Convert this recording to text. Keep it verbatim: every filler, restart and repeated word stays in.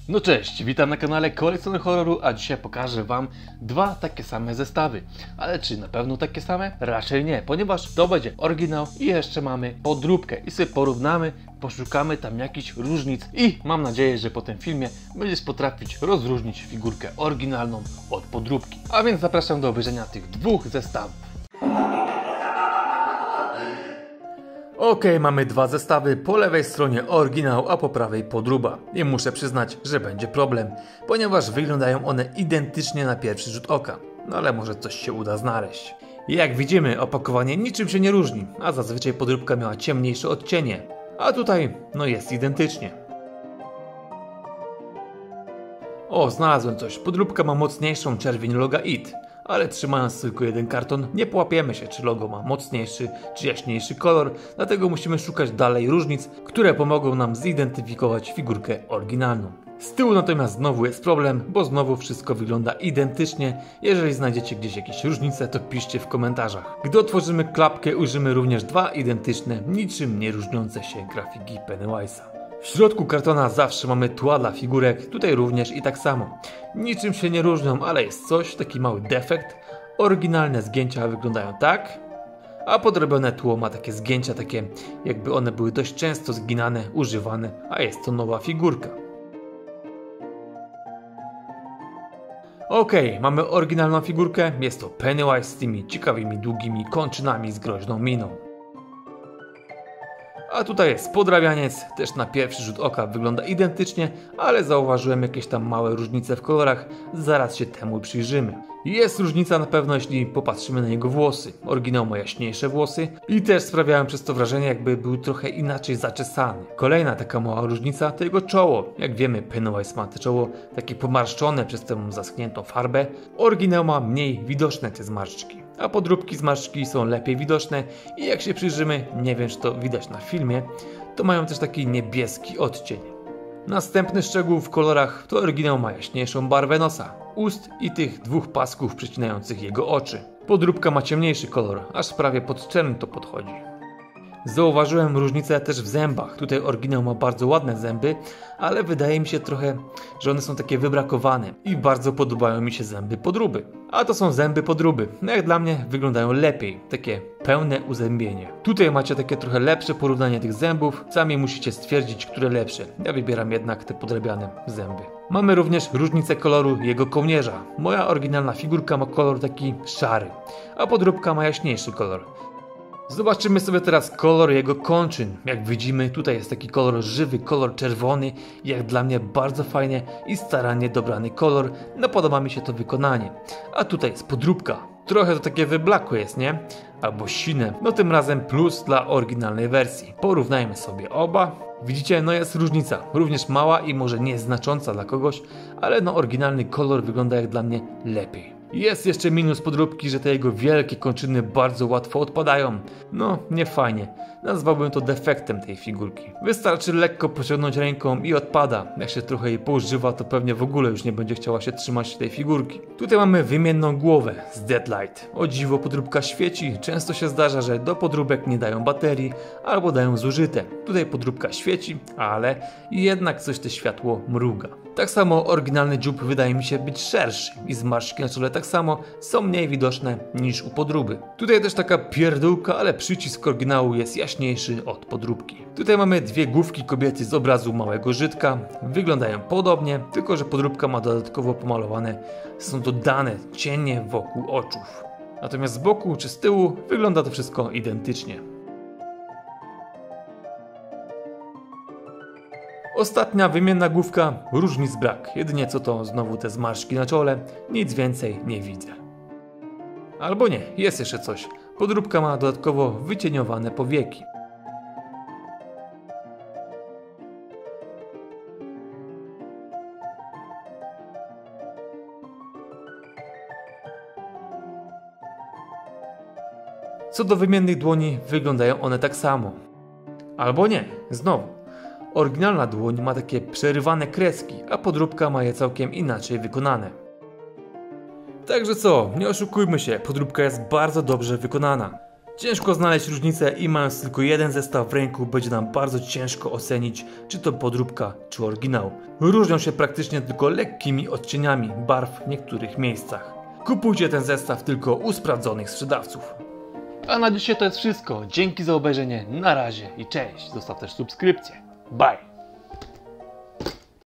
No cześć, witam na kanale Kolekcjoner Horroru, a dzisiaj pokażę Wam dwa takie same zestawy. Ale czy na pewno takie same? Raczej nie, ponieważ to będzie oryginał i jeszcze mamy podróbkę i sobie porównamy, poszukamy tam jakichś różnic i mam nadzieję, że po tym filmie będziesz potrafić rozróżnić figurkę oryginalną od podróbki. A więc zapraszam do obejrzenia tych dwóch zestawów. Ok, mamy dwa zestawy, po lewej stronie oryginał, a po prawej podróba. I muszę przyznać, że będzie problem, ponieważ wyglądają one identycznie na pierwszy rzut oka. No ale może coś się uda znaleźć. Jak widzimy, opakowanie niczym się nie różni, a zazwyczaj podróbka miała ciemniejsze odcienie. A tutaj, no jest identycznie. O, znalazłem coś. Podróbka ma mocniejszą czerwień loga I T. Ale trzymając tylko jeden karton, nie połapiemy się, czy logo ma mocniejszy, czy jaśniejszy kolor, dlatego musimy szukać dalej różnic, które pomogą nam zidentyfikować figurkę oryginalną. Z tyłu natomiast znowu jest problem, bo znowu wszystko wygląda identycznie. Jeżeli znajdziecie gdzieś jakieś różnice, to piszcie w komentarzach. Gdy otworzymy klapkę, ujrzymy również dwa identyczne, niczym nie różniące się grafiki Pennywise'a. W środku kartona zawsze mamy tła dla figurek, tutaj również i tak samo. Niczym się nie różnią, ale jest coś, taki mały defekt. Oryginalne zgięcia wyglądają tak, a podrobione tło ma takie zgięcia, takie jakby one były dość często zginane, używane, a jest to nowa figurka. Ok, mamy oryginalną figurkę, jest to Pennywise z tymi ciekawymi, długimi kończynami z groźną miną. A tutaj jest podrabianiec, też na pierwszy rzut oka wygląda identycznie, ale zauważyłem jakieś tam małe różnice w kolorach, zaraz się temu przyjrzymy. Jest różnica na pewno, jeśli popatrzymy na jego włosy. Oryginał ma jaśniejsze włosy i też sprawiałem przez to wrażenie, jakby był trochę inaczej zaczesany. Kolejna taka mała różnica to jego czoło. Jak wiemy, Pennywise ma to czoło takie pomarszczone przez tę zaschniętą farbę. Oryginał ma mniej widoczne te zmarszczki, a podróbki zmarszczki są lepiej widoczne i jak się przyjrzymy, nie wiem czy to widać na filmie, to mają też taki niebieski odcień. Następny szczegół w kolorach to oryginał ma jaśniejszą barwę nosa, ust i tych dwóch pasków przecinających jego oczy. Podróbka ma ciemniejszy kolor, aż prawie pod czerń to podchodzi. Zauważyłem różnicę też w zębach. Tutaj oryginał ma bardzo ładne zęby, ale wydaje mi się trochę, że one są takie wybrakowane i bardzo podobają mi się zęby podróby. A to są zęby podróby. Jak dla mnie wyglądają lepiej, takie pełne uzębienie. Tutaj macie takie trochę lepsze porównanie tych zębów, sami musicie stwierdzić, które lepsze. Ja wybieram jednak te podrabiane zęby. Mamy również różnicę koloru jego kołnierza. Moja oryginalna figurka ma kolor taki szary, a podróbka ma jaśniejszy kolor. Zobaczymy sobie teraz kolor jego kończyn. Jak widzimy, tutaj jest taki kolor żywy, kolor czerwony. Jak dla mnie bardzo fajnie i starannie dobrany kolor. No podoba mi się to wykonanie. A tutaj jest podróbka. Trochę to takie wyblakłe jest, nie? Albo sine. No tym razem plus dla oryginalnej wersji. Porównajmy sobie oba. Widzicie, no jest różnica. Również mała i może nieznacząca dla kogoś, ale no oryginalny kolor wygląda jak dla mnie lepiej. Jest jeszcze minus podróbki, że te jego wielkie kończyny bardzo łatwo odpadają. No, nie fajnie. Nazwałbym to defektem tej figurki. Wystarczy lekko pociągnąć ręką i odpada. Jak się trochę jej poużywa, to pewnie w ogóle już nie będzie chciała się trzymać tej figurki. Tutaj mamy wymienną głowę z Deadlight. O dziwo podróbka świeci. Często się zdarza, że do podróbek nie dają baterii albo dają zużyte. Tutaj podróbka świeci, ale jednak coś te światło mruga. Tak samo oryginalny dziób wydaje mi się być szerszy i zmarszczki na czole tak samo są mniej widoczne niż u podróby. Tutaj też taka pierdółka, ale przycisk oryginału jest jaśniejszy od podróbki. Tutaj mamy dwie główki kobiety z obrazu małego Żydka. Wyglądają podobnie, tylko że podróbka ma dodatkowo pomalowane, są dodane cienie wokół oczów. Natomiast z boku czy z tyłu wygląda to wszystko identycznie. Ostatnia wymienna główka, różnic brak, jedynie co to znowu te zmarszczki na czole, nic więcej nie widzę. Albo nie, jest jeszcze coś, podróbka ma dodatkowo wycieniowane powieki. Co do wymiennych dłoni, wyglądają one tak samo. Albo nie, znowu. Oryginalna dłoń ma takie przerywane kreski, a podróbka ma je całkiem inaczej wykonane. Także co, nie oszukujmy się, podróbka jest bardzo dobrze wykonana. Ciężko znaleźć różnicę i mając tylko jeden zestaw w ręku będzie nam bardzo ciężko ocenić, czy to podróbka, czy oryginał. Różnią się praktycznie tylko lekkimi odcieniami barw w niektórych miejscach. Kupujcie ten zestaw tylko u sprawdzonych sprzedawców. A na dzisiaj to jest wszystko. Dzięki za obejrzenie, na razie i cześć. Zostaw też subskrypcję. Bye!